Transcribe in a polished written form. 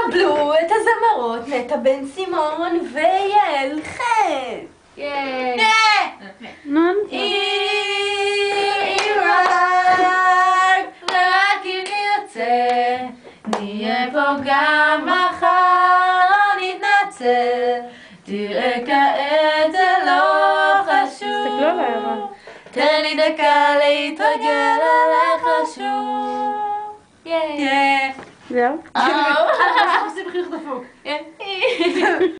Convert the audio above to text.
קבלו את הזמרות נטע בן סימון ויעל חן. ייי! אם רק אם נרצה, נהיה פה גם מחר, לא נתנצל. תראה כעת זה לא חשוב, תן לי דקה להתרגל אליך שוב. ייי! זהו? אנחנו עושים חיוך דפוק.